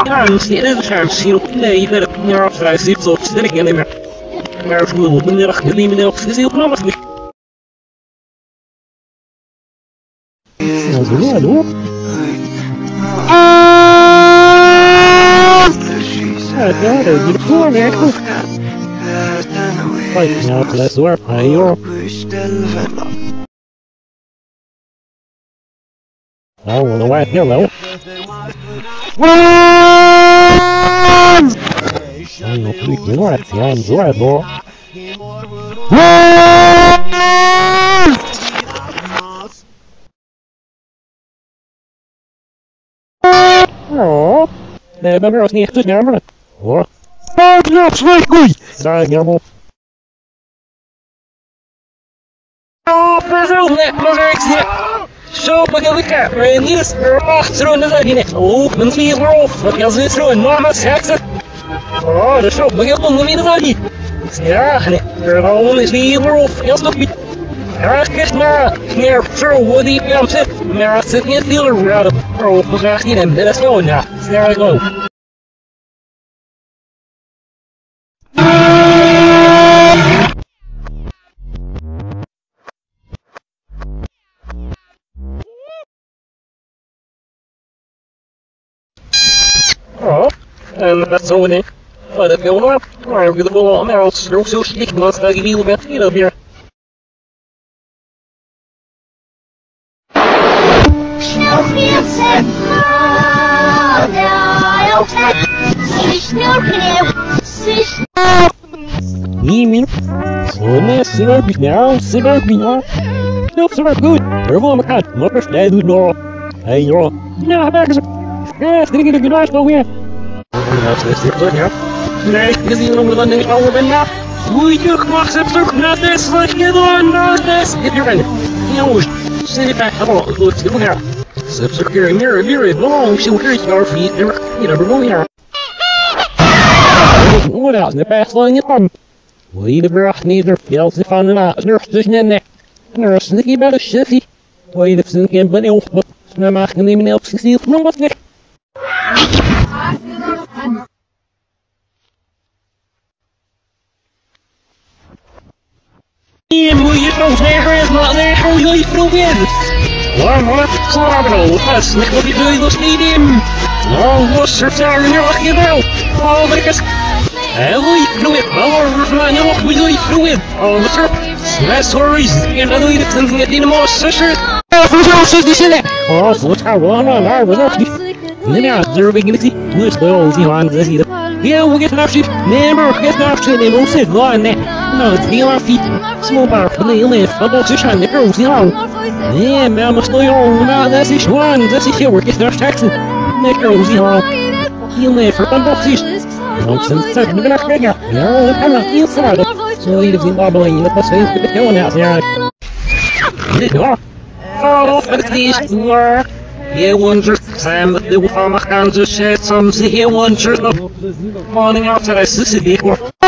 Hans, die is er misschien op nee, verder meer af vrij zit zo sterk en meer. Maar voor de middag de nemen op is heel knap. Hallo. Ja, die voor meer goed. Right now, let's work. Ayo. Oh, well, the white hello. Oh, freak, you know that's the arms right, boy. Oh, nee, ben er niet goed naar me. Hoor. Oh, dat is leuk, goeie. Daar, jammer. Oh, pas op, net, maar ik zie. Zo, maar ik heb er niet eens achterom de zak. Oh, mijn vlieg erop. Wat kan ze zo een normaal seksen? Oh, dat is zo, maar ik heb nog niet de zak. Ja, nee, er gewoon is vlieg erop. Heel nog niet. Ja, kijk maar. Meer zo, wat die kan zitten. Maar het zit niet veel eruit. Oh, we gaan niet in. Dat is gewoon, ja. There I go. Oh, en dat zo niet. Oh, dat wil wel. Maar ik wil wel maar als er ook zo stikt, maar dat ik wil met hier weer. Niet meer. Zo nee, ze werkt nou, ze werkt nou. Dat is wel goed. Er wil me gaan, maar er staat het nog. Hey joh. Ja, daar is het. Ja, denk ik dat je daar wel weer. Dat is het terug, ja. Nee, ik zie nog dat ik ouder ben, ja. Hoe je mag ze terug naar dit, wat je doet, naar dit. If you're ready. Jongens, zet je bij, hallo, goed, doe maar. Subsecure mirror, mirror, long, so here's your feet, you never go here. What else in the past line you come? We the breath neither feels if I'm not nurse dus net. Nurse, think about a shifty. We the thinking but elf, but I'm asking him else to see if no what's next. En hoe je het zeggen is, maar nee, hoe je het probeert. Waarom wordt het klaar? Dat is niet wat je doet, niet in. Nou, was er daar nu wat je wil? Oh, wat ik het. En hoe je het probeert, maar we nog hoe je het probeert. Oh, wat er. Smash stories. En dan doe je het in de mooiste zusje. Ja, voor zo'n zus die zitten. Oh, voor het gewoon, maar we nog niet. Ja, daar ben ik niet. Hoe is het wel, die handen, dat zie je. Ja, we gaan naar zit. Nee, maar we gaan naar zitten. En we zitten wel, nee. Nou, het heel erg fiet. Smoelbaar, van de hele van de zus aan de kroos, die lang. Nee, maar we staan jong, maar dat is gewoon, dat is heel erg, is daar straks. Nee, kroos, die lang. Heel even, van boxjes. Want ze zijn er naar kijken. Ja, dat kan nog heel snel. Zo, hier is die babbeling, dat was heel goed gewoon uit, ja. Dit hoor. Oh, wat is dit hoor. Heel wonders, Sam, dat de van me gaan ze zet, soms heel wonders. Morning after I see hoor.